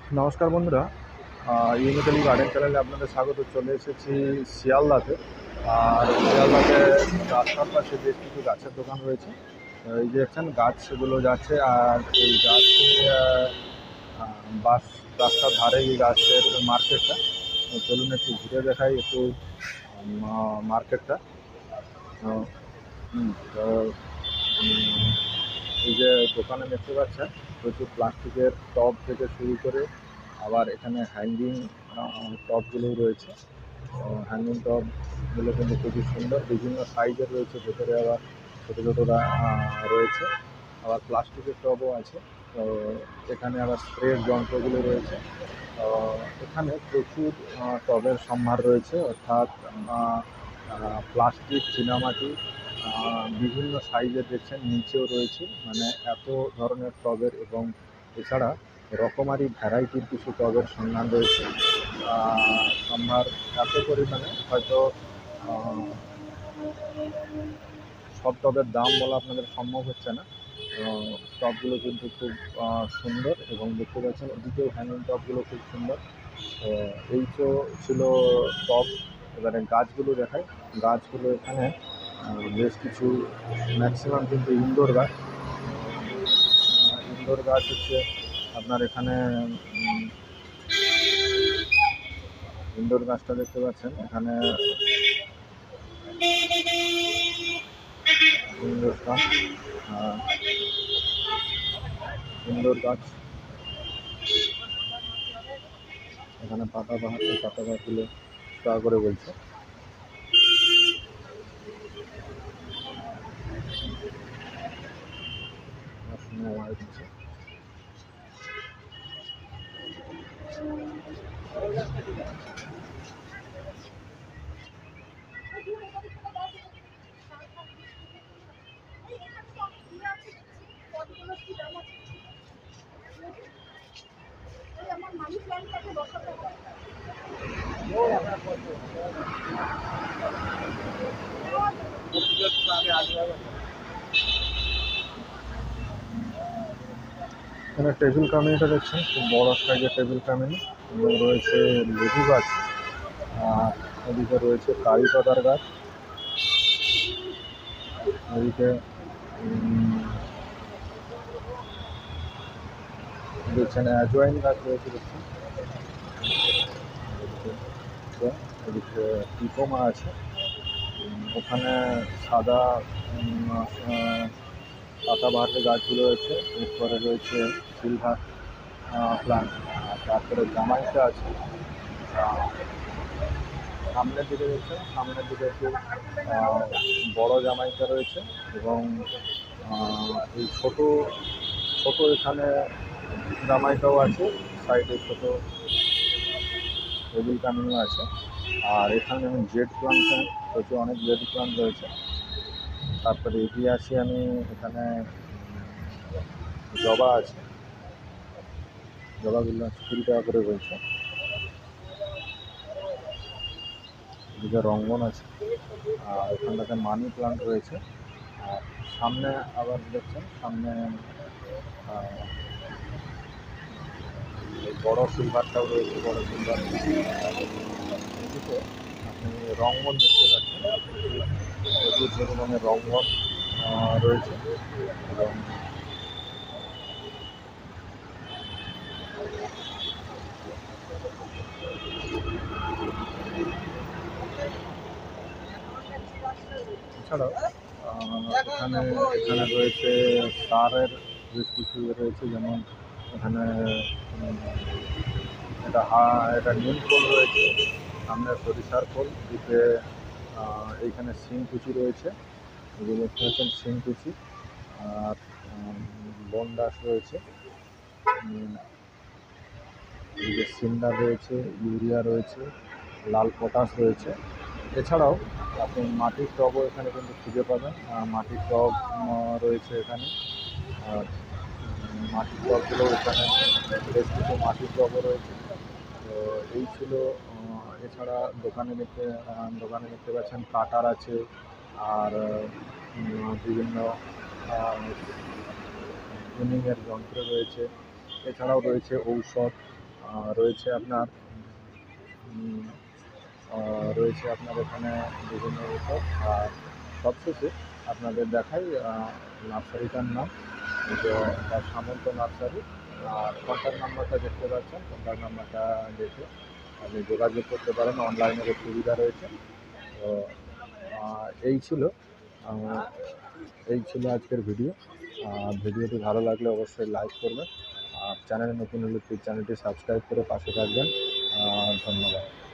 নমস্কার বন্ধুরা, uniquely garden চ্যানেলে আপনাদের স্বাগত। চলে এসেছি শিয়ালদাতে। আর শিয়ালদাতে রাস্তার পাশে বেশ কিছু গাছের দোকান রয়েছে। এই যে দেখছেন গাছ সেগুলো যাচ্ছে, আর এই গাছে বাস রাস্তার ধারে এই গাছের মার্কেটটা। চলুন একটু ঘুরে দেখাই একটু মার্কেটটা। তো এই যে দোকানে দেখতে পাচ্ছেন প্রচুর প্লাস্টিকের টব থেকে শুরু করে আবার এখানে হ্যাঙ্গিং টবগুলোও রয়েছে। হ্যাঙ্গিং টবগুলো কিন্তু খুবই সুন্দর, বিভিন্ন সাইজের রয়েছে, ভেতরে আবার ছোটো ছোটো রয়েছে, আবার প্লাস্টিকের টবও আছে। তো এখানে আবার স্প্রের যন্ত্রগুলো রয়েছে। তো এখানে প্রচুর টবের সম্ভার রয়েছে, অর্থাৎ প্লাস্টিক, চীনামাটি, বিভিন্ন সাইজের দেখছেন, নিচেও রয়েছে, মানে এত ধরনের টবের এবং এছাড়া রকমারি ভ্যারাইটির কিছু টবের সন্ধান রয়েছে। সম্ভার এত পরিমাণে হয়তো সব টবের দাম বলা আপনাদের সম্ভব হচ্ছে না। টবগুলো কিন্তু খুব সুন্দর, এবং দেখতে পাচ্ছেন ওদিকেও হ্যাঙ্গিং টবগুলো খুব সুন্দর। এই তো ছিল টব। এবারে গাছগুলো দেখায়। গাছগুলো এখানে বেশ কিছু, ম্যাক্সিমাম কিন্তু ইনডোর গাছ। ইনডোর গাছ হচ্ছে আপনার এখানে ইনডোর গাছটা দেখতে পাচ্ছেন এখানে ইনডোর গাছ। এখানে পাতাবাহার টাকা করে বলছে। এখানে টেবিল কামিনিটা দেখছেন, খুব বড় সাইজের টেবিল কামিনি, এবং রয়েছে লেবু গাছ, আর এদিকে রয়েছে কারি পাতার গাছ, এদিকে দেখছেন অ্যাজওয়াইন গাছ রয়েছে দেখছেন, এদিকে টিপোমা আছে, ওখানে সাদা পাতাবাহারের গাছগুলো রয়েছে, এরপরে রয়েছে সিলভার প্লান্ট, তারপরে জামাইকা আছে। সামনের দিকে দেখছেন, সামনের দিকে একটু বড় জামাইকা রয়েছে, এবং এই ছোট ছোট এখানে জামাইকাও আছে, সাইডে ছোট টেবিল কামিনও আছে। আর এখানে যেমন জেড প্লান্ট, প্রচুর অনেক জেড প্লান্ট রয়েছে। তারপরে এগিয়ে আসি আমি, এখানে জবা আছে, জবাগুলো 20 টাকা করে রয়েছে। এদিকে রঙ্গন আছে, আর এখানটাতে মানি প্লান্ট রয়েছে। আর সামনে আবার দেখছেন, সামনে বড় সিলভারটাও রয়েছে, বড় সিলভার। এদিকে আপনি রঙ্গন দেখতে পাচ্ছেন, প্রচুর পরিমাণে রঙ্গন রয়েছে। এবং এছাড়াও এখানে রয়েছে সারের বেশ কিছু রয়েছে, যেমন এখানে এটা নিম ফুল রয়েছে, সামনে সরিষার ফুল, দিকে এইখানে শিংকুচি রয়েছে, এগুলো দেখতে পাচ্ছেন শিংকুচি, আর বনডাস রয়েছে, এদিকে সিন্ডার রয়েছে, ইউরিয়া রয়েছে, লাল পটাশ রয়েছে। এছাড়াও আপনি মাটির টবও এখানে কিন্তু খুঁজে পাবেন, মাটির টব রয়েছে এখানে। আর মাটির টবগুলো এখানে বেশ কিছু মাটির টবও রয়েছে। তো এই ছিল। এছাড়া দোকানে দেখতে পাচ্ছেন কাটার আছে, আর বিভিন্ন ট্রিমিংয়ের যন্ত্র রয়েছে। এছাড়াও রয়েছে ঔষধ, রয়েছে আপনার উম, রয়েছে আপনার এখানে বিভিন্ন ঔষধ। আর সবশেষে আপনাদের দেখাই নার্সারিটার নাম, যে তার সামন্ত নার্সারি। আর কন্ট্যাক্ট নাম্বারটা দেখতে পাচ্ছেন, কন্ট্যাক্ট নাম্বারটা দেখে আপনি যোগাযোগ করতে পারেন, অনলাইনেরও সুবিধা রয়েছে। তো এই ছিল আহ, এই ছিল আজকের ভিডিও। ভিডিওটি ভালো লাগলে অবশ্যই লাইক করবেন, আর চ্যানেলে নতুন হলে প্লিজ চ্যানেলটি সাবস্ক্রাইব করে পাশে থাকবেন। ধন্যবাদ।